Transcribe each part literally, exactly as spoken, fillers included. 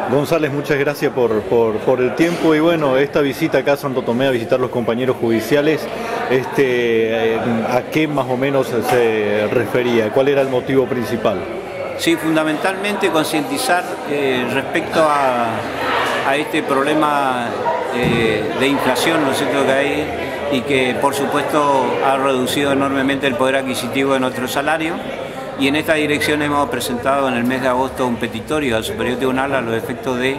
González, muchas gracias por, por, por el tiempo y bueno, esta visita acá a Santo Tomé a visitar los compañeros judiciales, este, ¿a qué más o menos se refería? ¿Cuál era el motivo principal? Sí, fundamentalmente concientizar eh, respecto a, a este problema eh, de inflación, ¿no es cierto?, que hay y que por supuesto ha reducido enormemente el poder adquisitivo de nuestro salario. Y en esta dirección hemos presentado en el mes de agosto un petitorio al Superior Tribunal a los efectos de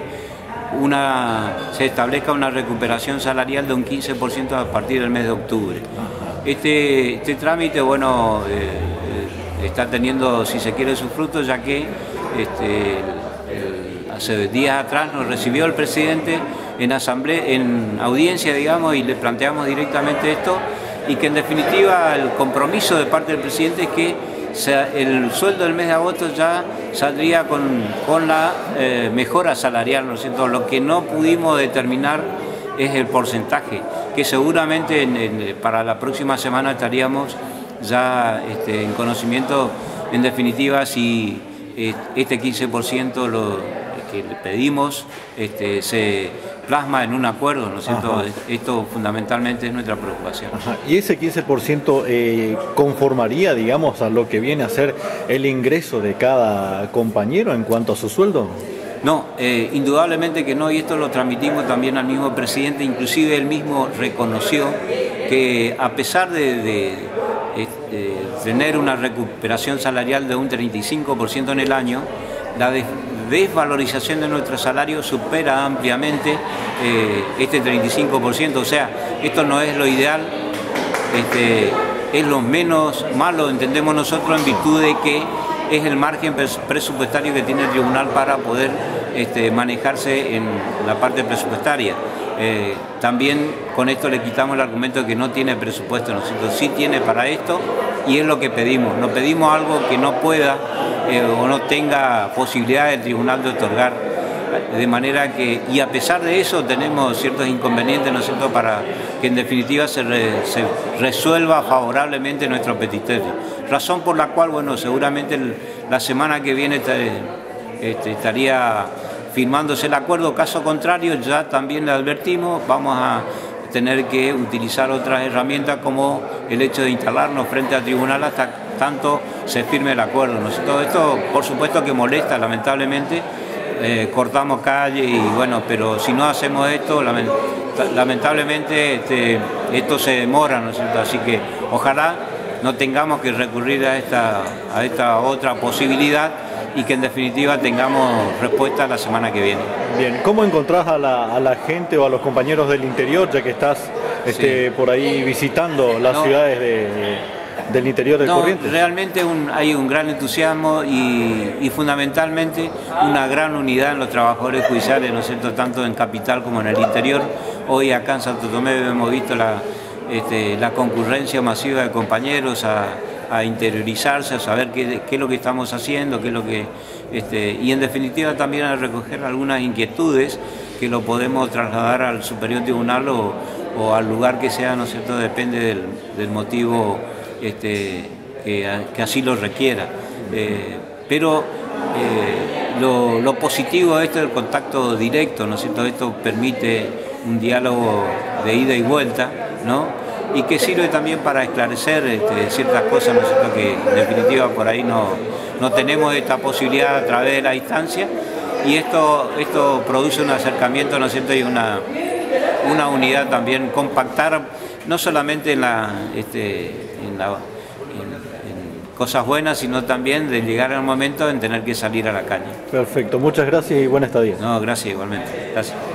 una se establezca una recuperación salarial de un quince por ciento a partir del mes de octubre. Este, este trámite, bueno, eh, está teniendo, si se quiere, sus frutos, ya que este, el, hace días atrás nos recibió el presidente en asamblea, en audiencia, digamos, y le planteamos directamente esto, y que en definitiva el compromiso de parte del presidente es que o sea, el sueldo del mes de agosto ya saldría con, con la eh, mejora salarial, ¿no es cierto? Lo que no pudimos determinar es el porcentaje, que seguramente en, en, para la próxima semana estaríamos ya este, en conocimiento, en definitiva, si eh, este quince por ciento lo, que le pedimos este, se plasma en un acuerdo, ¿no es cierto? Ajá. Esto fundamentalmente es nuestra preocupación. Ajá. ¿Y ese quince por ciento eh, conformaría, digamos, a lo que viene a ser el ingreso de cada compañero en cuanto a su sueldo? No, eh, indudablemente que no, y esto lo transmitimos también al mismo presidente, inclusive él mismo reconoció que a pesar de, de, de tener una recuperación salarial de un treinta y cinco por ciento en el año, la de, desvalorización de nuestro salario supera ampliamente eh, este treinta y cinco por ciento, o sea, esto no es lo ideal, este, es lo menos malo, entendemos nosotros, en virtud de que es el margen presupuestario que tiene el tribunal para poder este, manejarse en la parte presupuestaria. Eh, también con esto le quitamos el argumento de que no tiene presupuesto, nosotros sí tiene para esto y es lo que pedimos, no pedimos algo que no pueda eh, o no tenga posibilidad del tribunal de otorgar, de manera que, y a pesar de eso tenemos ciertos inconvenientes, ¿no es cierto?, para que en definitiva se, re, se resuelva favorablemente nuestro petitorio, razón por la cual, bueno, seguramente el, la semana que viene este, estaría firmándose el acuerdo. Caso contrario, ya también le advertimos, vamos a tener que utilizar otras herramientas como el hecho de instalarnos frente al tribunal hasta tanto se firme el acuerdo, ¿no? Todo esto, por supuesto, que molesta, lamentablemente, eh, cortamos calle y bueno, pero si no hacemos esto, lamentablemente este, esto se demora, ¿no es cierto? Así que ojalá no tengamos que recurrir a esta, a esta otra posibilidad y que en definitiva tengamos respuesta la semana que viene. Bien, ¿cómo encontrás a la, a la gente o a los compañeros del interior, ya que estás este, sí. por ahí visitando las no, ciudades de, de, del interior del no, Corrientes? Realmente un, hay un gran entusiasmo y, y fundamentalmente una gran unidad en los trabajadores judiciales, ¿no es cierto?, tanto en capital como en el interior. Hoy acá en Santo Tomé hemos visto la, este, la concurrencia masiva de compañeros a a interiorizarse, a saber qué, qué es lo que estamos haciendo, qué es lo que, este, y en definitiva también a recoger algunas inquietudes que lo podemos trasladar al Superior Tribunal o, o al lugar que sea, ¿no es cierto?, depende del, del motivo este, que, que así lo requiera. Eh, pero eh, lo, lo positivo de esto es el contacto directo, ¿no es cierto?, esto permite un diálogo de ida y vuelta, ¿no?, y que sirve también para esclarecer este, ciertas cosas, ¿no es cierto?, que en definitiva por ahí no, no tenemos esta posibilidad a través de la instancia, y esto, esto produce un acercamiento, ¿no es cierto?, y una, una unidad también, compactar no solamente en, la, este, en, la, en, en cosas buenas, sino también de llegar al momento en tener que salir a la calle. Perfecto, muchas gracias y buena estadía. No, gracias igualmente. Gracias.